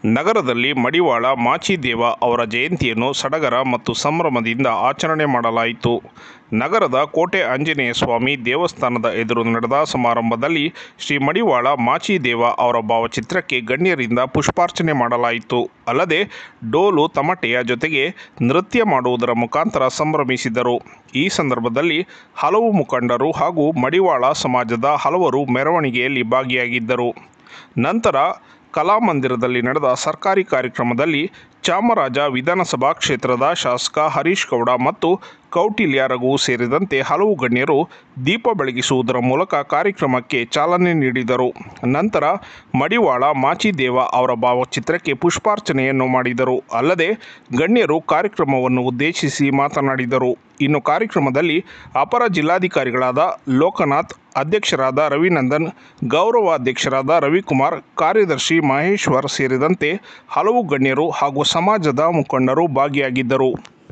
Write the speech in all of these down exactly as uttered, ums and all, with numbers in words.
ನಗರದಲ್ಲಿ ಮಡಿವಾಳ ಮಾಚಿದೇವ ಅವರ ಜಯಂತಿಯನ್ನು ಸಡಗರ ಮತ್ತು ಸಂಭ್ರಮದಿಂದ ಆಚರಣೆ ಮಾಡಲಾಯಿತು. ನಗರದ ಕೋಟೆ ಆಂಜನೇಯ ಸ್ವಾಮಿ ದೇವಸ್ಥಾನದ ಎದುರು ನಡೆದ ಸಮಾರಂಭದಲ್ಲಿ ಶ್ರೀ ಮಡಿವಾಳ ಮಾಚಿದೇವ ಅವರ ಭಾವಚಿತ್ರಕ್ಕೆ ಗಣ್ಯರಿಂದ ಪುಷ್ಪಾರ್ಚನೆ ಮಾಡಲಾಯಿತು. ಅಲ್ಲದೆ ಡೋಲು ತಮಟೆಯ ಜೊತೆಗೆ ನೃತ್ಯ ಮಾಡುವುದರ ಮುಖಾಂತರ ಸಂಭ್ರಮಿಸಿದರು. ಈ ಸಂದರ್ಭದಲ್ಲಿ ಹಲವು ಮುಖಂಡರು ಹಾಗೂ ಮಡಿವಾಳ ಸಮಾಜದ ಹಲವರು ಮೆರವಣಿಗೆಯಲ್ಲಿ ಭಾಗಿಯಾಗಿದ್ದರು. ನಂತರ ಕಲಾಮಂದಿರದಲ್ಲಿ ನಡೆದ ಸರ್ಕಾರಿ ಕಾರ್ಯಕ್ರಮದಲ್ಲಿ ಚಾಮರಾಜ ವಿಧಾನಸಭಾ ಕ್ಷೇತ್ರದ ಶಾಸಕ ಹರೀಶ್ ಗೌಡ ಮತ್ತು ಕೌಟಿಲ್ಯ ರಘು ಸೇರಿದಂತೆ ಹಲವು ಗಣ್ಯರು ದೀಪ ಬೆಳಗಿಸುವುದರ ಮೂಲಕ ಕಾರ್ಯಕ್ರಮಕ್ಕೆ ಚಾಲನೆ ನೀಡಿದರು. ನಂತರ ಮಡಿವಾಳ ಮಾಚಿದೇವ ಅವರ ಭಾವಚಿತ್ರಕ್ಕೆ ಪುಷ್ಪಾರ್ಚನೆಯನ್ನು ಮಾಡಿದರು. ಅಲ್ಲದೆ ಗಣ್ಯರು ಕಾರ್ಯಕ್ರಮವನ್ನು ಉದ್ದೇಶಿಸಿ ಮಾತನಾಡಿದರು. ಇನ್ನು ಕಾರ್ಯಕ್ರಮದಲ್ಲಿ ಅಪರ ಜಿಲ್ಲಾಧಿಕಾರಿಗಳಾದ ಲೋಕನಾಥ್, ಅಧ್ಯಕ್ಷರಾದ ರವಿನಂದನ್, ಗೌರವ ಅಧ್ಯಕ್ಷರಾದ ರವಿಕುಮಾರ್, ಕಾರ್ಯದರ್ಶಿ ಮಹೇಶ್ವರ್ ಸೇರಿದಂತೆ ಹಲವು ಗಣ್ಯರು ಹಾಗೂ ಸಮಾಜದ ಮುಖಂಡರು ಭಾಗಿಯಾಗಿದ್ದರು.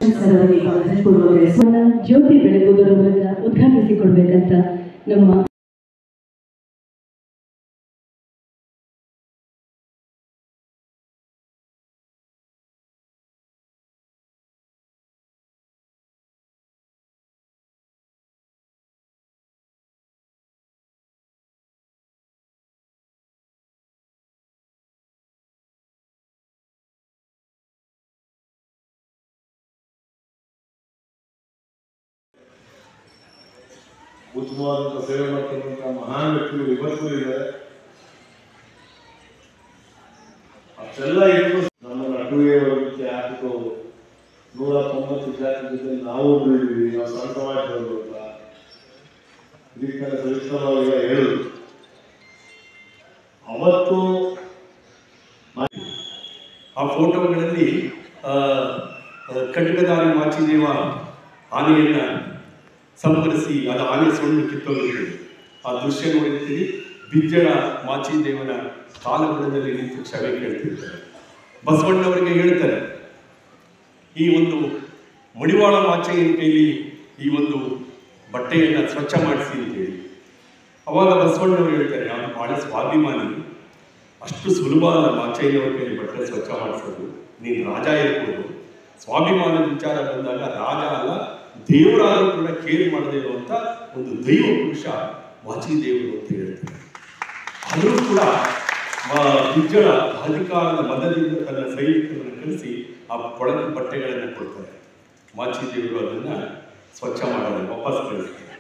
ಜ್ಯೋತಿ ಬೆಳಗುವುದರ ಮೂಲಕ ಉದ್ಘಾಟಿಸಿಕೊಡ್ಬೇಕಂತ ನಮ್ಮ ಉತ್ತಮವಾದಂಥ ಸೇವೆ ಮಾಡ್ತಿರುವಂಥ ಮಹಾನ್ ವ್ಯಕ್ತಿಗಳು ಇವತ್ತು ಇದ್ದಾರೆ. ಅಷ್ಟೆಲ್ಲ ಇದ್ದು ನಮ್ಮ ನಡುವೆ ಬರೋದಕ್ಕೆ ಯಾಕೋ ನೂರ ತೊಂಬತ್ತು ವಿದ್ಯಾರ್ಥಿ ಜೊತೆ ನಾವು ಬೆಳೆದಿದ್ದೀವಿ, ನಾವು ಸಣ್ಣ ಸಮಾಜದವರು ಅಂತ ಇದಕ್ಕೆಲ್ಲ ಸವಿಸ್ತರವಾಗಿ ಹೇಳುದು. ಅವತ್ತು ಆ ಫೋಟೋಗಳಲ್ಲಿ ಖಡ್ಗಧಾರಿ ಮಾಚಿದೇವ ಆನೆಯನ್ನ ಸಂಪರಿಸಿ ಅದು ಆನೆ ಸೊಳ್ಳು ಕಿತ್ತೋಗಿರ್ತದೆ. ಆ ದೃಶ್ಯ ನೋಡಿರ್ತೀವಿ. ಬಿಜ್ಜಳ ಮಾಚಿದೇವನ ಕಾಲಗುಣದಲ್ಲಿ ನಿಂತು ಕ್ಷಮೆ ಕೇಳ್ತಿರ್ತಾರೆ. ಬಸವಣ್ಣವರಿಗೆ ಹೇಳ್ತಾರೆ, ಈ ಒಂದು ಮಡಿವಾಳ ಮಾಚಯ್ಯನ ಕೈಲಿ ಈ ಒಂದು ಬಟ್ಟೆಯನ್ನು ಸ್ವಚ್ಛ ಮಾಡಿಸಿ ಅಂತೇಳಿ. ಅವಾಗ ಬಸವಣ್ಣವರು ಹೇಳ್ತಾರೆ, ಅವನು ಭಾಳ ಸ್ವಾಭಿಮಾನಿ, ಅಷ್ಟು ಸುಲಭ ಅಲ್ಲ ಮಾಚಯ್ಯನವ್ರ ಕೈಲಿ ಬಟ್ಟೆ ಸ್ವಚ್ಛ ಮಾಡಿಸೋದು, ನೀನು ರಾಜ ಇರ್ಬೋದು. ಸ್ವಾಭಿಮಾನದ ವಿಚಾರ ಬಂದಾಗ ರಾಜ ಅಲ್ಲ, ದೇವರಾದರೂ ಕೂಡ ಕೇರ್ ಮಾಡದೇ ಇರುವಂಥ ಒಂದು ದೈವ ಪುರುಷ ಮಾಚಿದೇವರು ಅಂತ ಹೇಳ್ತಾರೆ. ಆದರೂ ಕೂಡ ಬಿಜ್ಜಳ ಅಧಿಕಾರದ ಮದದಿಂದ ತನ್ನ ಸೈನಿಕರನ್ನು ಕಳಿಸಿ ಆ ಕೊಳದ ಬಟ್ಟೆಗಳನ್ನು ಕೊಡ್ತಾರೆ. ಮಾಚಿದೇವರು ಅದನ್ನು ಸ್ವಚ್ಛ ಮಾಡಲು ವಾಪಸ್ ಕಳಿಸ್ತಾರೆ.